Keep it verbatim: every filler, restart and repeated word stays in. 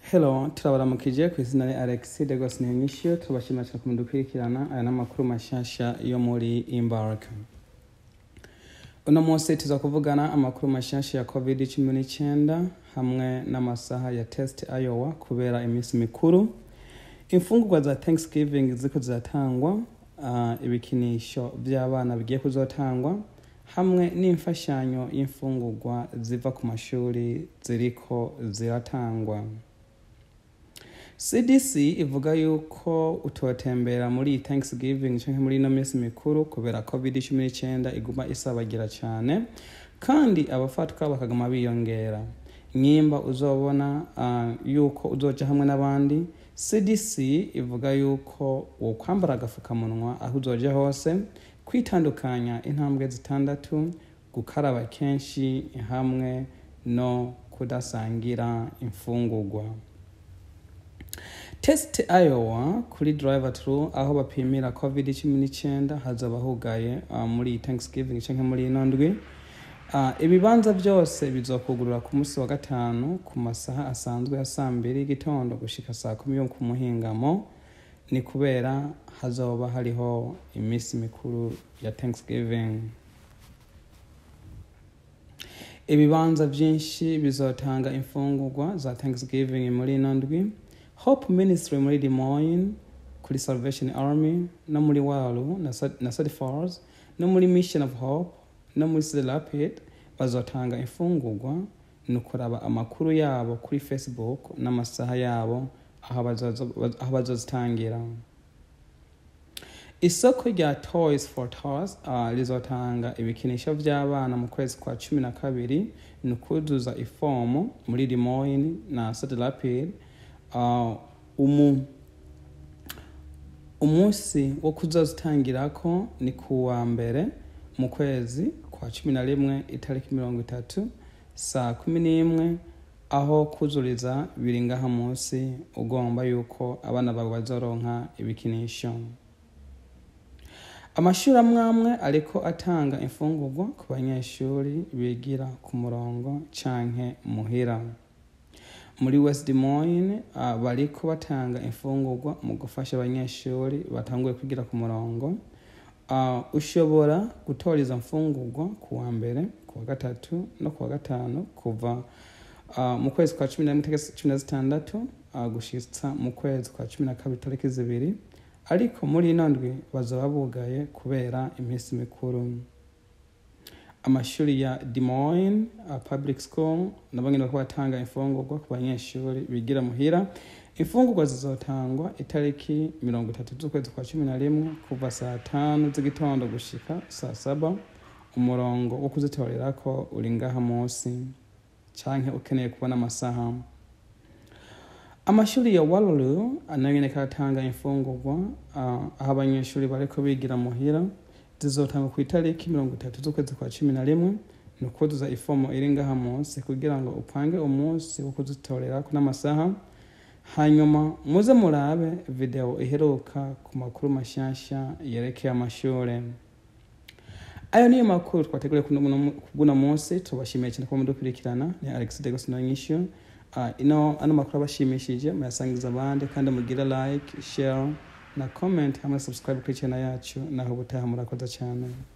Hello, turabaramukije ku izina rya Alex de Gosnenyisho tubashimira cyane kumudukurikirana aya namakuru mashasha yo muri EMBARC. Uno munsi tuza kuvugana amakuru mashasha ya covid cumi n'icyenda hamwe n'amasaha ya test Iowa kubera iminsi mikuru. Imfungurwa za Thanksgiving ziko ziratangwa, uh, ibikinisho by'abana bigiye kuzotangwa hamwe n'imfashanyo y'imfungurwa ziva ku mashuri ziriko ziratangwa. C D C ivuga yuko utotembera muri Thanksgiving canke muri no minsi mikuru kubera covid cumi n'icyenda iguma isabagira cyane kandi abafatwa bakagama biyongera. Nyimba uzobona uh, yuko uzoja hamwe n'abandi, C D C ivuga yuko wo kwambara agafukamunwa aho uzoja hose, kwitandukanya intambwe zitandatu, gukaraba kenshi hamwe no kudasangira imfungurwa. Test Iowa kuri driver through aho bapimira covid cumi n'icyenda hazaba hugaye uh, muri Thanksgiving canke muri inondwi. Uh, ibibanza byose bizokugurura ku munsi wa gatanu ku masaha asanzwe ya saa mbiri gitondo gushika saa kumi yo ku muhingamo, ni kubera hazoba hariho iminsi mikuru ya Thanksgiving. Ibibanza byinshi bizotanga imfungurwa za Thanksgiving muri inondwi. Hope Ministry muri Des Moines, kuri Salvation Army, no muri Waterloo na Cedar Rapids, no muri Mission of Hope, no muri Cedar Rapids bazotanga imfungurwa. Nukuraba amakuru yabo kuri Facebook n'amasaha yabo aho bazozitangira. Isoko rya Toys for Tots uh, rizotanga ibikinisho by'abana mu kwezi kwa cumi na kabiri, nukuzuza ifomu muri Des Moines na Cedar Rapids. Uh, umu umunsi wo kuzozitangirako ni kuwa mbere mu kwezi kwa cumi na rimwe itariki mirongo itatu saa kumi n'imwe, aho kuzuriza biringaha munsi ugomba yuko abana bawe bazoronka ibikinisho. Amashuri amwamwe ariko atanga imfungurwa ku banyeshuri bigira ku murongo canke muhira. Muri West Des Moines uh, bariko batanga imfungurwa mu gufasha abanyeshuri batanguye kugira ku murongo. Uh, ushobora gutoriza imfungurwa ku wa mbere, ku wa gatatu no ku wa gatanu kuva uh, mu kwezi kwa cumi na rimwe tariki cumi na zitandatu uh, gushitsa mu kwezi kwa cumi na kabiri tariki zibiri, ariko muri inondwi bazoba bugaye kubera iminsi mikuru. Amashuri ya Des Moines uh, Public School nabangene ko batanga imfungurwa ku banyeshuri bigira muhira. Imfungurwa zizotangwa itariki mirongo itatu z'ukwezi kwa cumi na rimwe kuva saa tanu z'igitondo gushika saa saba. Umurongo wo kuzitorerako uri ngaha munsi canke ukeneye kubona amasaha. Amashuri ya Waterloo ananyene katanga imfungurwa uh, aho abanyeshuri bariko bigira muhira. Zizotanga ku itariki mirongo itatu z'ukwezi kwa cumi na rimwe, nukuzuza ifomo iri ngaha munsi kugira ngo upange umunsi wo kuzitorerako n'amasaha. Hanyuma muze murabe video iheruka ku makuru mashasha yerekeye amashuri. Ayo niyo makuru twateguriye kubuna munsi. Tubashimiye cyane ko mudukurikirana. Ni Alex de Gosnenyisho. Uh, ino ano makuru abashimishije muyasangiza abandi kandi mugira like, share na comment hamwe subscribe kuri channel yacu, naho butaha murakoze cyane.